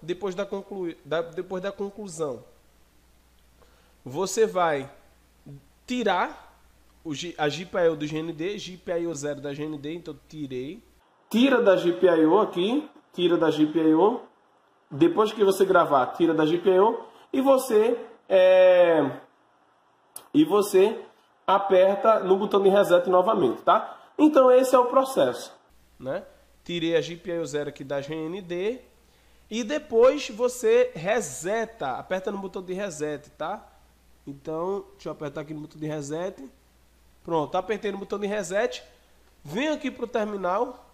depois da conclusão, você vai tirar a GPIO do GND, GPIO 0 da GND, então tirei. Tira da GPIO aqui, tira da GPIO. Depois que você gravar, tira da GPIO e você aperta no botão de reset novamente, tá? Então esse é o processo, né? Tirei a GPIO 0 aqui da GND e depois você reseta, aperta no botão de reset, tá? Então, deixa eu apertar aqui no botão de reset. Pronto, apertei no botão de reset. Vem aqui para o terminal.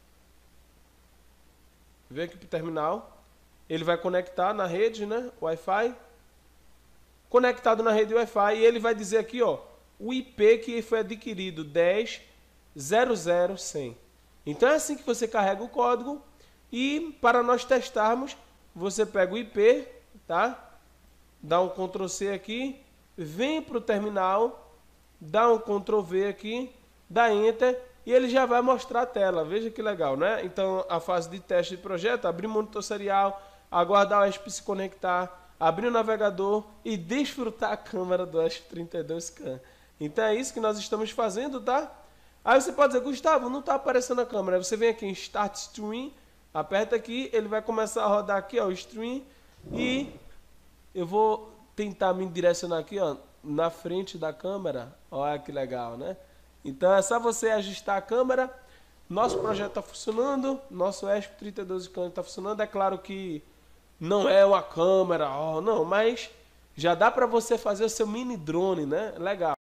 Vem aqui para o terminal. Ele vai conectar na rede, né? Wi-Fi. Conectado na rede Wi-Fi. E ele vai dizer aqui, ó, o IP que foi adquirido, 10.00.100. Então é assim que você carrega o código. E para nós testarmos, você pega o IP, tá? Dá um Ctrl+C aqui. Vem para o terminal. Dá um Ctrl+V aqui. Dá Enter. E ele já vai mostrar a tela. Veja que legal, né? Então a fase de teste de projeto, abrir o monitor serial, aguardar o ESP se conectar, abrir o navegador e desfrutar a câmera do ESP32 Scan. Então é isso que nós estamos fazendo, tá? Aí você pode dizer, Gustavo, não está aparecendo a câmera. Aí você vem aqui em Start Stream, aperta aqui, ele vai começar a rodar aqui, ó, o stream, e eu vou tentar me direcionar aqui, ó, na frente da câmera. Olha que legal, né? Então é só você ajustar a câmera. Nosso projeto está funcionando, nosso ESP32 Scan está funcionando. É claro que não é uma câmera, ó, não, mas já dá para você fazer o seu mini drone, né? Legal.